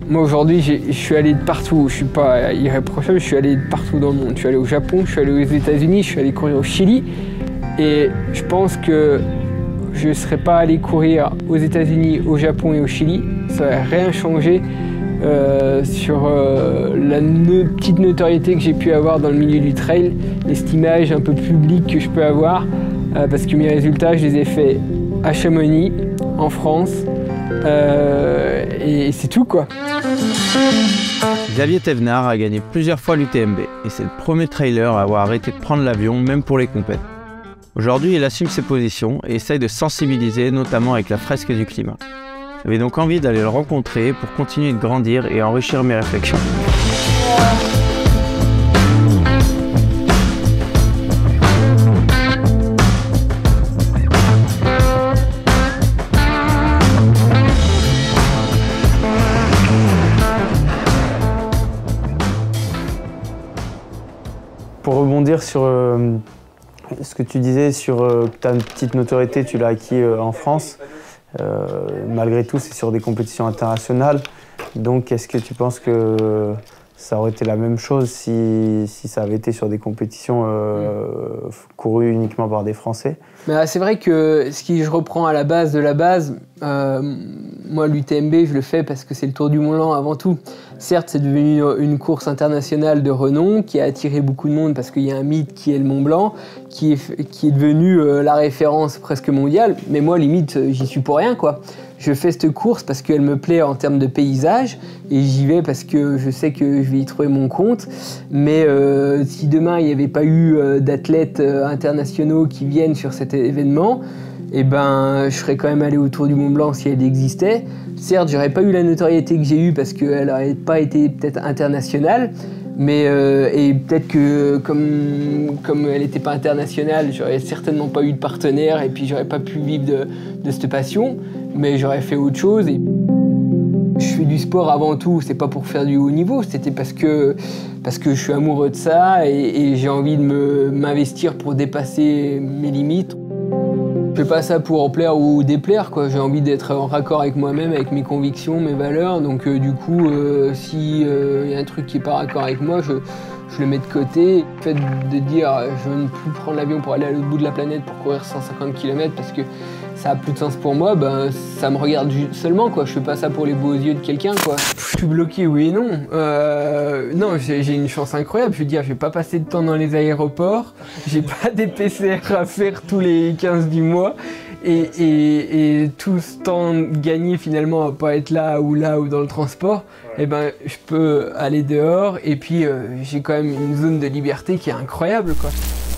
Moi aujourd'hui, je suis allé de partout, je suis pas irréprochable, je suis allé de partout dans le monde. Je suis allé au Japon, je suis allé aux États-Unis, je suis allé courir au Chili. Et je pense que je ne serais pas allé courir aux États-Unis, au Japon et au Chili. Ça n'aurait rien changé sur la petite notoriété que j'ai pu avoir dans le milieu du trail, et cette image un peu publique que je peux avoir, parce que mes résultats, je les ai faits à Chamonix, en France, et c'est tout quoi. Xavier Thévenard a gagné plusieurs fois l'UTMB et c'est le premier trailer à avoir arrêté de prendre l'avion, même pour les compètes. Aujourd'hui, il assume ses positions et essaye de sensibiliser, notamment avec la fresque du climat. J'avais donc envie d'aller le rencontrer pour continuer de grandir et enrichir mes réflexions. Pour rebondir sur ce que tu disais sur ta petite notoriété, tu l'as acquis en France. Malgré tout, c'est sur des compétitions internationales. Donc, est-ce que tu penses que ça aurait été la même chose si ça avait été sur des compétitions courues uniquement par des Français? C'est vrai que je reprends à la base de la base, moi l'UTMB je le fais parce que c'est le Tour du Mont Blanc avant tout. Certes c'est devenu une course internationale de renom qui a attiré beaucoup de monde parce qu'il y a un mythe qui est le Mont Blanc, qui est devenu la référence presque mondiale, mais moi limite j'y suis pour rien quoi. Je fais cette course parce qu'elle me plaît en termes de paysage et j'y vais parce que je sais que je vais y trouver mon compte. Mais si demain il n'y avait pas eu d'athlètes internationaux qui viennent sur cet événement, eh ben, je serais quand même allé au Tour du Mont Blanc si elle existait. Certes, j'aurais pas eu la notoriété que j'ai eue parce qu'elle n'aurait pas été peut-être internationale. Mais et peut-être que comme elle n'était pas internationale, j'aurais certainement pas eu de partenaire et puis j'aurais pas pu vivre de cette passion, mais j'aurais fait autre chose. Et je fais du sport avant tout, c'est pas pour faire du haut niveau, c'était parce que je suis amoureux de ça et j'ai envie de m'investir pour dépasser mes limites. Je fais pas ça pour en plaire ou déplaire, quoi. J'ai envie d'être en raccord avec moi-même, avec mes convictions, mes valeurs. Donc du coup, si y a un truc qui est pas raccord avec moi, je le mets de côté. Le fait de dire je veux ne plus prendre l'avion pour aller à l'autre bout de la planète pour courir 150 km parce que ça a plus de sens pour moi, ben, ça me regarde seulement, quoi. Je fais pas ça pour les beaux yeux de quelqu'un, quoi. Je suis bloqué, oui et non. Non, j'ai une chance incroyable. Je veux dire, je vais pas passer de temps dans les aéroports. J'ai pas des PCR à faire tous les 15 du mois. Et tout ce temps gagné finalement à pas être là ou dans le transport, eh ben, je peux aller dehors et puis j'ai quand même une zone de liberté qui est incroyable, quoi.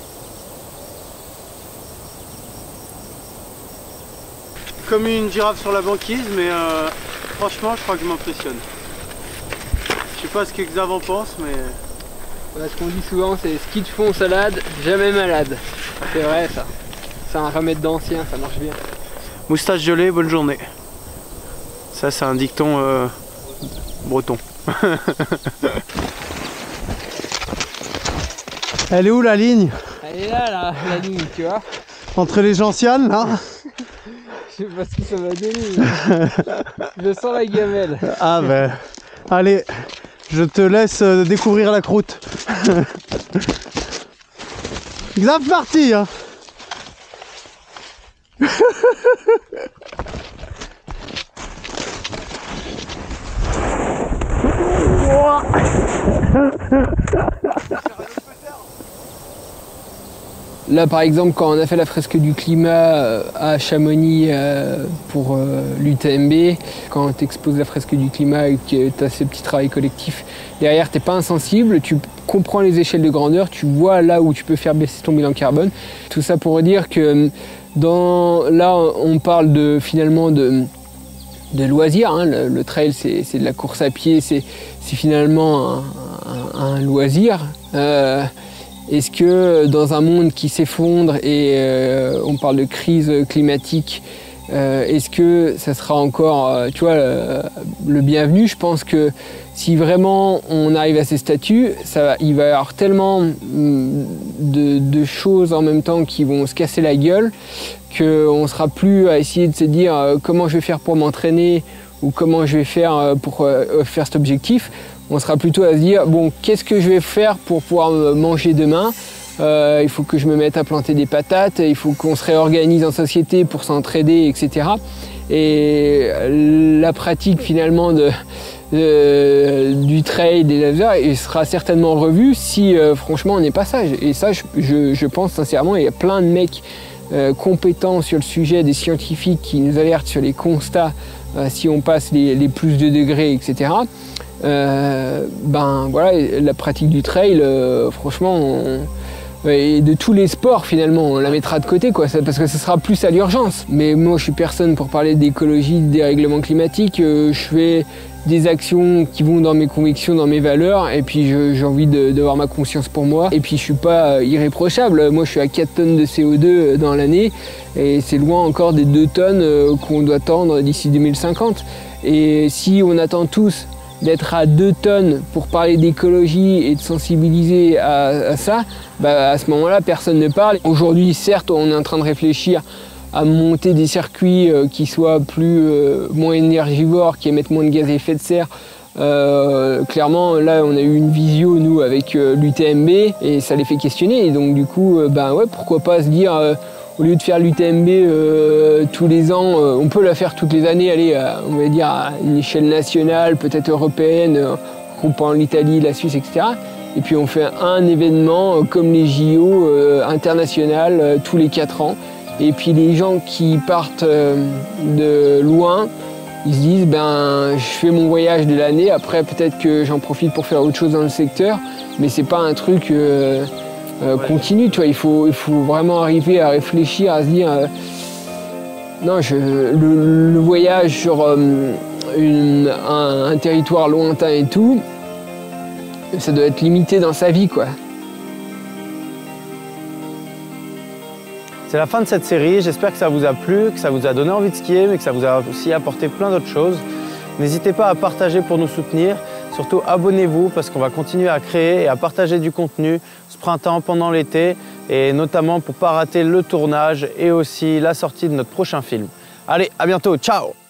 Comme une girafe sur la banquise, mais franchement, je crois que je m'impressionne. Je sais pas ce que Xav en pense, mais... Voilà, ce qu'on dit souvent, c'est ski de fond salade, jamais malade. C'est vrai, ça. C'est un remède d'ancien, ça marche bien. Moustache gelée, bonne journée. Ça, c'est un dicton breton. Elle est où la ligne? Elle est là, la ligne, tu vois. Entre les gentianes, là? Je sais pas ce que ça va donner. Je sens la gamelle. Ah ben, allez, je te laisse découvrir la croûte. Xav parti, hein. Là par exemple quand on a fait la fresque du climat à Chamonix pour l'UTMB, quand tu exposes la fresque du climat et que tu as ce petit travail collectif, derrière tu n'es pas insensible, tu comprends les échelles de grandeur, tu vois là où tu peux faire baisser ton bilan carbone. Tout ça pour dire que là on parle finalement de loisirs, hein. Le trail c'est de la course à pied, c'est finalement un loisir. Est-ce que dans un monde qui s'effondre et on parle de crise climatique, est-ce que ça sera encore tu vois, le bienvenu? Je pense que si vraiment on arrive à ces statuts, il va y avoir tellement de choses en même temps qui vont se casser la gueule qu'on ne sera plus à essayer de se dire comment je vais faire pour m'entraîner ou comment je vais faire pour faire cet objectif. On sera plutôt à se dire, bon, qu'est-ce que je vais faire pour pouvoir manger demain? Il faut que je me mette à planter des patates, il faut qu'on se réorganise en société pour s'entraider, etc. Et la pratique finalement du trail, des lasers, sera certainement revue si franchement on est pas sage. Et ça, je pense sincèrement, il y a plein de mecs compétents sur le sujet, des scientifiques qui nous alertent sur les constats si on passe les plus de degrés, etc. Ben voilà, la pratique du trail, franchement, et de tous les sports finalement, on la mettra de côté quoi, parce que ce sera plus à l'urgence. Mais moi je suis personne pour parler d'écologie, de dérèglement climatique, je fais des actions qui vont dans mes convictions, dans mes valeurs, et puis j'ai envie d'avoir ma conscience pour moi, et puis je suis pas irréprochable. Moi je suis à 4 tonnes de CO2 dans l'année, et c'est loin encore des 2 tonnes qu'on doit tendre d'ici 2050. Et si on attend tous d'être à 2 tonnes pour parler d'écologie et de sensibiliser à ça, bah à ce moment-là, personne ne parle. Aujourd'hui, certes, on est en train de réfléchir à monter des circuits qui soient moins énergivores, qui émettent moins de gaz à effet de serre. Clairement, là, on a eu une visio, nous, avec l'UTMB, et ça les fait questionner. Et donc, du coup, ben ouais, pourquoi pas se dire, au lieu de faire l'UTMB tous les ans, on peut la faire toutes les années, aller, on va dire, à une échelle nationale, peut-être européenne, regroupant l'Italie, la Suisse, etc. Et puis on fait un événement comme les JO international tous les 4 ans. Et puis les gens qui partent de loin, ils se disent, ben, je fais mon voyage de l'année, après peut-être que j'en profite pour faire autre chose dans le secteur, mais c'est pas un truc continu, tu vois. Il faut vraiment arriver à réfléchir, à se dire, non, le voyage sur un territoire lointain et tout, ça doit être limité dans sa vie, quoi. C'est la fin de cette série, j'espère que ça vous a plu, que ça vous a donné envie de skier, mais que ça vous a aussi apporté plein d'autres choses. N'hésitez pas à partager pour nous soutenir, surtout abonnez-vous parce qu'on va continuer à créer et à partager du contenu ce printemps, pendant l'été, et notamment pour ne pas rater le tournage et aussi la sortie de notre prochain film. Allez, à bientôt, ciao!